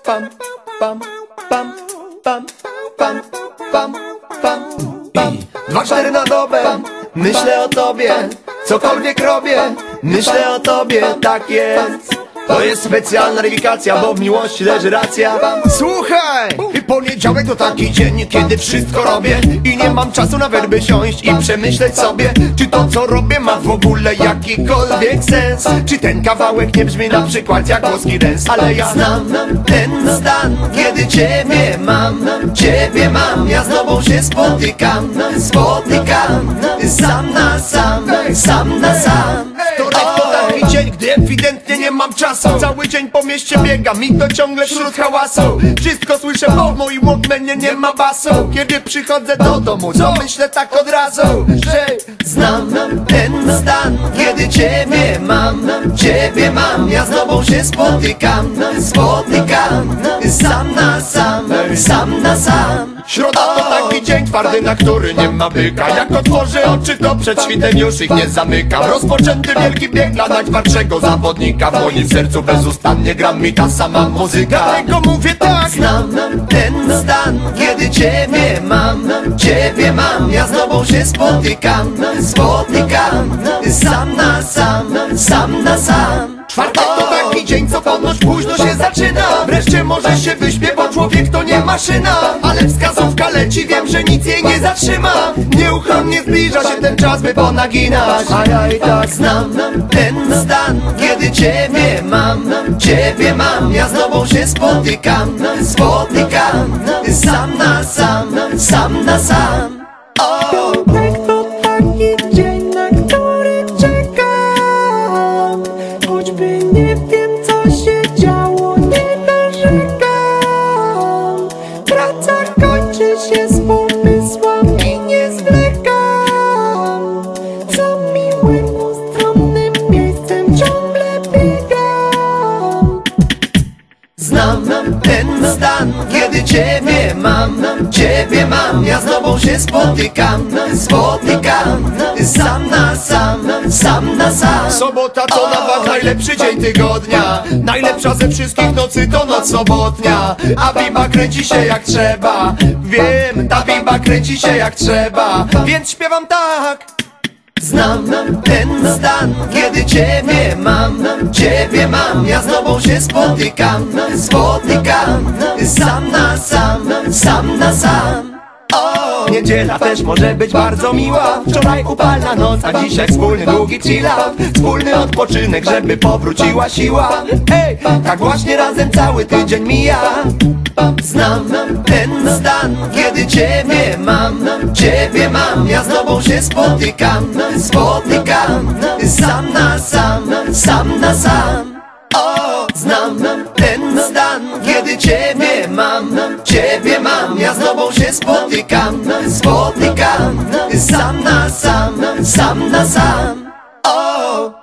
pam, pam, pam, pam, pam, pam, pam, pam. 2-4 na dobę, myślę o tobie, cokolwiek robię, myślę o tobie, tak jest. To jest specjalna rewigacja, bo w miłości leży racja. Słuchaj! Poniedziałek to taki dzień, kiedy wszystko robię i nie mam czasu nawet by siąść i przemyśleć sobie, czy to co robię ma w ogóle jakikolwiek sens. Czy ten kawałek nie brzmi na przykład jak włoski dance. Ale ja znam ten stan, kiedy ciebie mam, ja z tobą się spotykam, sam na sam. To taki dzień, gdy ewidentnie nie mam czasu. Cały dzień po mieście biegam i to ciągle wśród hałasu. Wszystko słyszę, bo w moim walkmanie nie ma basu. Kiedy przychodzę do domu, to myślę tak od razu, że znam ten stan, kiedy ciebie mam, ja z tobą się spotykam, sam na sam. Środa to taki dzień twardy, na który nie ma byka. Jak otworzę oczy, to przed świtem już ich nie zamykam. Rozpoczęty wielki bieg dla najtwardszego zawodnika. W moim sercu bezustannie gra mi ta sama muzyka. Dlatego mówię tak, znam ten stan, kiedy ciebie mam, ja z tobą się spotykam, sam na sam. Czwartek to taki dzień, co ponoć późno się zaczyna. Wreszcie może się wyśpię, bo człowiek to nie maszyna. Ale wskazówka leci, wiem, że nic jej nie zatrzyma. Nieuchronnie zbliża się ten czas, by ponaginać. A ja i tak znam ten stan, kiedy ciebie mam, ja z tobą się spotykam, sam na sam. Czwartek to taki dzień, na który czekam. Choćby nie wiem, co się działo, nie narzekam. Praca kończy się z pomysłami, nie zwlekam. Za miłym, ustronnym miejscem ciągle biegam. Znam ten stan, kiedy ciebie mam, ja z tobą się spotykam, sam na sam. Sobota to na bank najlepszy dzień tygodnia. Najlepsza ze wszystkich nocy to noc sobotnia. A biba kręci się jak trzeba. Wiem, ta biba kręci się jak trzeba. Więc śpiewam tak. Znam ten stan, kiedy ciebie mam, ja z tobą się spotykam, sam na sam. Niedziela też może być bardzo miła. Wczoraj upalna noc, a dzisiaj wspólny długi chillout. Wspólny odpoczynek, żeby powróciła siła. Ej, tak właśnie razem cały tydzień mija. Znam ten stan, kiedy ciebie mam, ja z tobą się spotykam, sam na sam. Znam ten stan, kiedy ciebie mam, ja z tobą się spotykam, sam na sam.